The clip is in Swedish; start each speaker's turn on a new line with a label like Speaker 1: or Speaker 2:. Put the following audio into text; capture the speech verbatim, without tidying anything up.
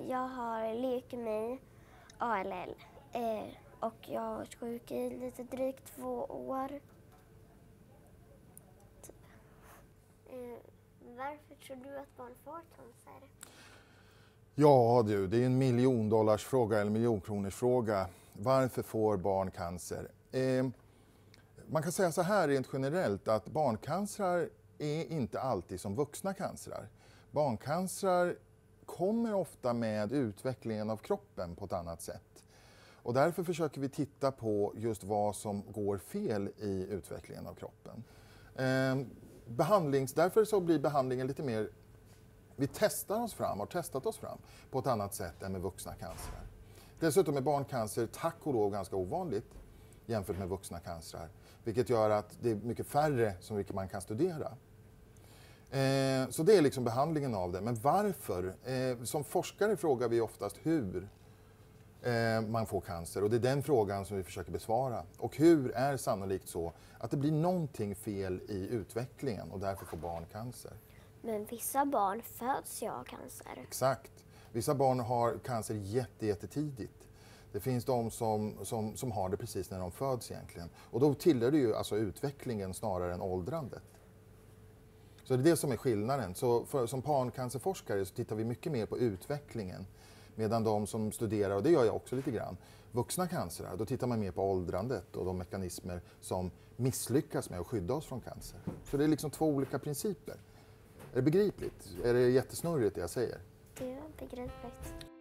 Speaker 1: jag har leukemi, A L L. Eh, och jag har varit sjuk i lite drygt två år. Eh, varför tror du att barn får cancer?
Speaker 2: Ja du, det är en miljondollarsfråga eller miljonkronorsfråga. Varför får barn cancer? Eh, man kan säga så här rent generellt att barncancer är inte alltid som vuxna cancrar. Barncancer kommer ofta med utvecklingen av kroppen på ett annat sätt. Och därför försöker vi titta på just vad som går fel i utvecklingen av kroppen. Eh, behandlings, därför så blir behandlingen lite mer, vi testar oss fram, har testat oss fram på ett annat sätt än med vuxna cancrar. Dessutom är barncancer tack och lov ganska ovanligt jämfört med vuxna cancrar. Vilket gör att det är mycket färre som man kan studera. Eh, så det är liksom behandlingen av det. Men varför? Eh, som forskare frågar vi oftast hur eh, man får cancer. Och det är den frågan som vi försöker besvara. Och hur är sannolikt så att det blir någonting fel i utvecklingen och därför får barn cancer.
Speaker 1: Men vissa barn föds ju av cancer.
Speaker 2: Exakt. Vissa barn har cancer jätte, jättetidigt. Det finns de som, som, som har det precis när de föds egentligen. Och då tillhör det ju alltså utvecklingen snarare än åldrandet. Så det är det som är skillnaden. Så för, som barncancerforskare så tittar vi mycket mer på utvecklingen. Medan de som studerar, och det gör jag också lite grann, vuxna cancer, då tittar man mer på åldrandet och de mekanismer som misslyckas med att skydda oss från cancer. Så det är liksom två olika principer. Är det begripligt? Är det jättesnurrigt det jag säger?
Speaker 1: Det är begripligt.